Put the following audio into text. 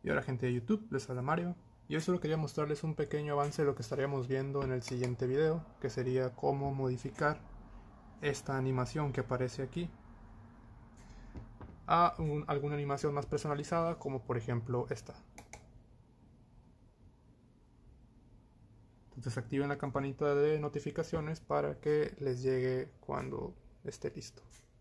Y hola gente de YouTube, les habla Mario y hoy solo quería mostrarles un pequeño avance de lo que estaríamos viendo en el siguiente video, que sería cómo modificar esta animación que aparece aquí a alguna animación más personalizada, como por ejemplo esta. Entonces activen la campanita de notificaciones para que les llegue cuando esté listo.